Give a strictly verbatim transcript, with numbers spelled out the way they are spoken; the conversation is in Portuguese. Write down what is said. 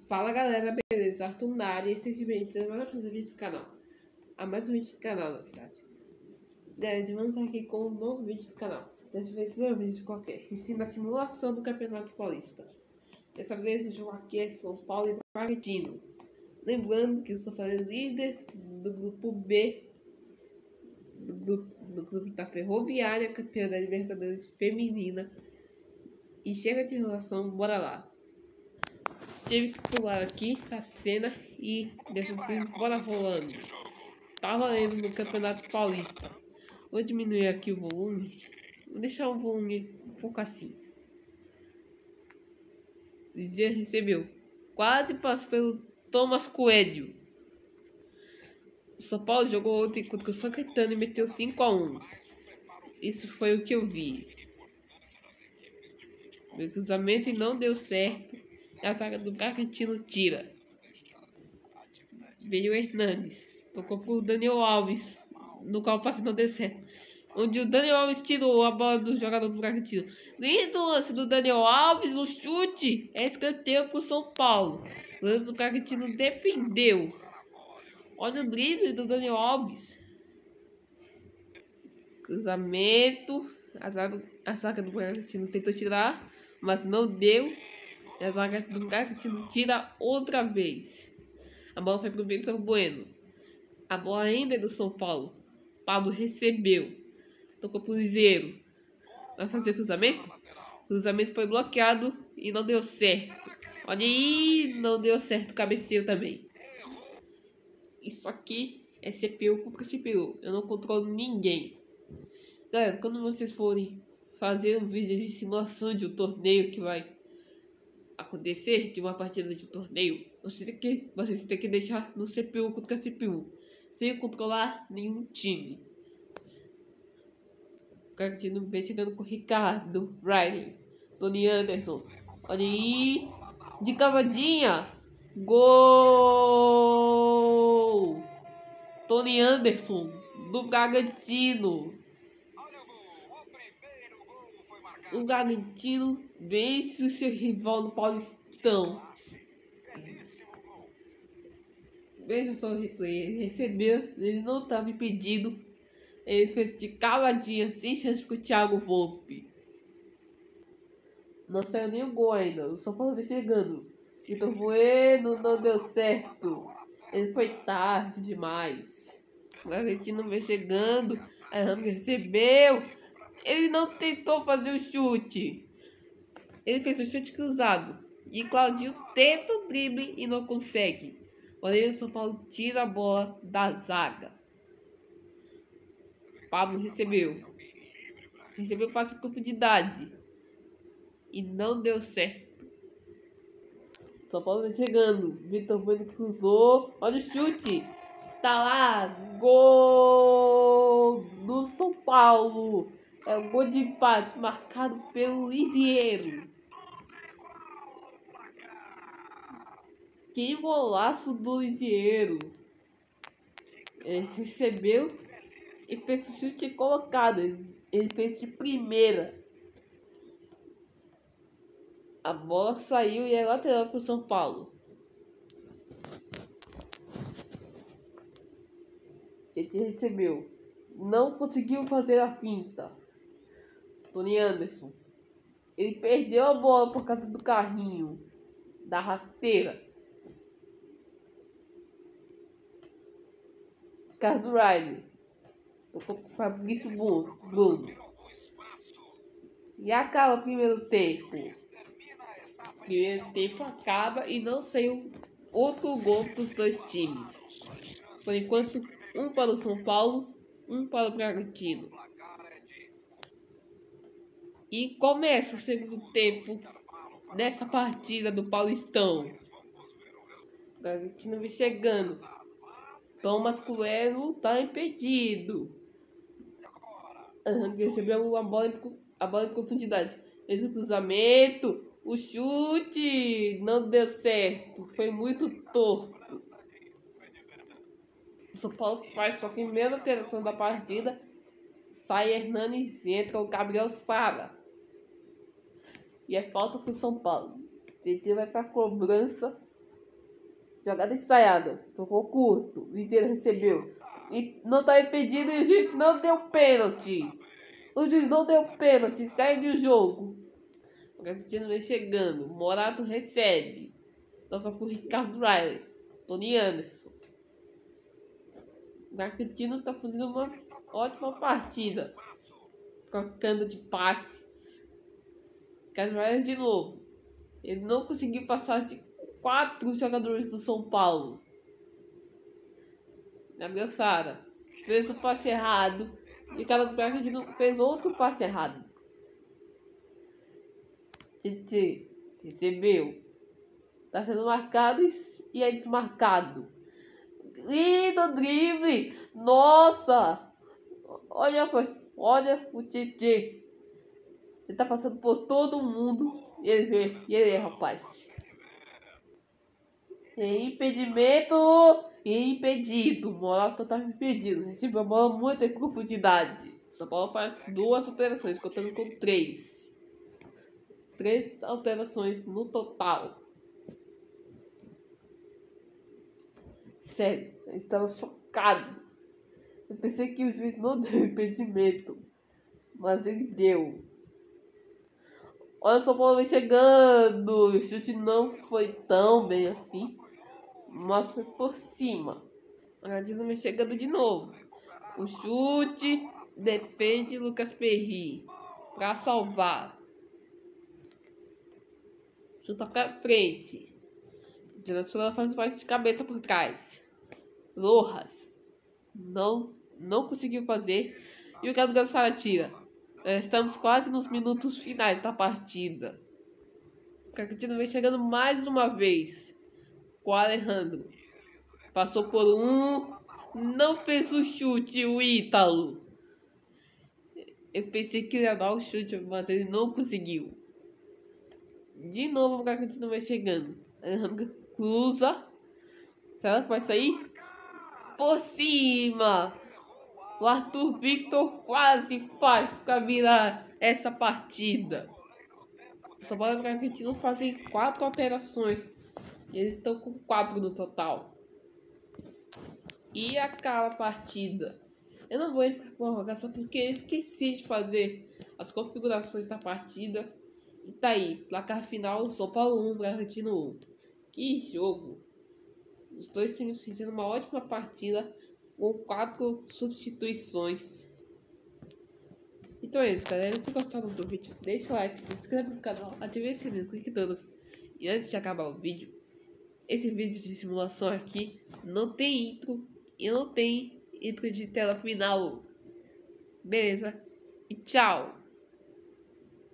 Fala galera, beleza? Arthur na área e sejam bem-vindos a mais um vídeo do canal. A mais um vídeo do canal, na verdade. Galera, vamos aqui com um novo vídeo do canal. Dessa vez não é um vídeo qualquer, e sim na simulação do Campeonato Paulista. Dessa vez o jogo aqui é São Paulo e Bragantino. Lembrando que eu sou líder do grupo B, do grupo, do grupo da Ferroviária, campeã da Libertadores Feminina. E chega de enrolação, bora lá. Tive que pular aqui a cena e dessa assim, bora rolando. Está valendo no Campeonato Paulista. Vou diminuir aqui o volume. Vou deixar o volume um pouco assim. Zé recebeu. Quase passou pelo Thomas Coelho. São Paulo jogou ontem contra o São Caetano e meteu cinco a um. Isso foi o que eu vi. Meu cruzamento não deu certo. A zaga do Bragantino tira. Veio o Hernanes. Tocou pro Daniel Alves. No qual o passe não deu certo. Onde o Daniel Alves tirou a bola do jogador do Bragantino. Lindo lance do Daniel Alves. O chute é escanteio pro São Paulo. O lance do Bragantino defendeu. Olha o drible do Daniel Alves. Cruzamento. A zaga, a zaga do Bragantino tentou tirar, mas não deu. E a zaga do Bragantino tira outra vez. A bola foi pro Vitor Bueno. A bola ainda é do São Paulo. Pablo recebeu. Tocou pro Liseiro. Vai fazer o cruzamento? O cruzamento foi bloqueado e não deu certo. Olha aí, não deu certo. Cabeceio também. Isso aqui é C P U contra C P U. Eu não controlo ninguém. Galera, quando vocês forem fazer um vídeo de simulação de um torneio que vai acontecer, de uma partida de um torneio, você tem que, vocês têm que deixar no C P U contra C P U, sem controlar nenhum time. O Bragantino vem chegando com Ricardo, Riley, Tony Anderson. Olha aí, de cavadinha, gol! Tony Anderson, do Bragantino. O Bragantino vence o seu rival no Paulistão. Veja só o replay. Ele recebeu, ele não estava impedido. Ele fez de cavadinha, sem chance com o Thiago Volpe. Não saiu nem o gol ainda. O São Paulo vem chegando. Vitor Bueno não deu certo. Ele foi tarde demais. O Bragantino vem chegando. A Ramos recebeu. Ele não tentou fazer o chute. Ele fez o chute cruzado. E Claudinho tenta o drible e não consegue. Porém, o São Paulo tira a bola da zaga. Pablo recebeu. Recebeu passe por profundidade. E não deu certo. São Paulo vem chegando. Vitor Bueno cruzou. Olha o chute. Tá lá. Gol do São Paulo. É um gol de empate marcado pelo Liseiro. Que golaço do Liseiro. Ele recebeu e fez o chute colocado. Ele fez de primeira. A bola saiu e é lateral para o São Paulo. Ele recebeu. Não conseguiu fazer a finta. Tony Anderson. Ele perdeu a bola por causa do carrinho. Da rasteira. Ricardo Riley. Tocou com o Fabrício Bruno. E acaba o primeiro tempo. O primeiro tempo acaba e não saiu outro gol dos dois times. Por enquanto, um para o São Paulo, um para o Bragantino. E começa o segundo tempo dessa partida do Paulistão. O Bragantino vem chegando. Thomas Coelho tá impedido. Uhum, recebeu a bola, em, a bola em profundidade. Fez o cruzamento. O chute não deu certo. Foi muito torto. O São Paulo faz sua primeira alteração da partida. Sai Hernanes e entra o Gabriel Sara. E é falta pro São Paulo. O Titi vai pra cobrança Jogada ensaiada. Tocou curto. Ligeiro recebeu. E não tá impedido e o juiz não deu pênalti. O juiz não deu pênalti. Segue o jogo. O Bragantino vem chegando. Morato recebe. Toca pro Ricardo Riley. Tony Anderson. O Bragantino tá fazendo uma ótima partida. Trocando de passes. Ricardo Riley de novo. Ele não conseguiu passar de quatro jogadores do São Paulo. Gabriel Sara fez o passe errado. E o cara do Bragantino fez outro passe errado. Titi recebeu. Tá sendo marcado e é desmarcado. Lindo drible! Nossa! Olha, olha o Titi. Ele tá passando por todo mundo. E ele vê. E ele é, rapaz. Impedimento e impedido. Moral total impedido. Recebeu a bola muito em profundidade. São Paulo faz duas alterações, contando com três. Três alterações no total. Sério, eu estava chocado. Eu pensei que o juiz não deu impedimento, mas ele deu. Olha o São Paulo vem chegando. O chute não foi tão bem assim, mas foi por cima. A Bragantino vem chegando de novo. O chute, defende Lucas Perry pra salvar. Chuta pra frente. O Internacional faz mais de cabeça por trás. Rojas não, não conseguiu fazer. E o Gabriel Sara tira. Estamos quase nos minutos finais da partida. O Bragantino vem chegando mais uma vez. Com o Alejandro. Passou por um. Não fez o chute, o Ítalo. Eu pensei que ele ia dar o chute, mas ele não conseguiu. De novo o Bragantino vai chegando. Alejandro cruza. Será que vai sair? Por cima. O Arthur Victor quase faz para virar essa partida. O São Paulo e o Bragantino fazem quatro alterações. E eles estão com quatro no total. E acaba a partida. Eu não vou ir para prorrogação porque eu esqueci de fazer as configurações da partida. E tá aí, placar final, São Paulo um, Bragantino um. Que jogo! Os dois times fizeram uma ótima partida com quatro substituições. Então é isso, galera. Se gostaram do vídeo, deixa o like, se inscreve no canal, ative o sininho, clique em todos. E antes de acabar o vídeo, esse vídeo de simulação aqui não tem intro e não tem intro de tela final. Beleza? E tchau!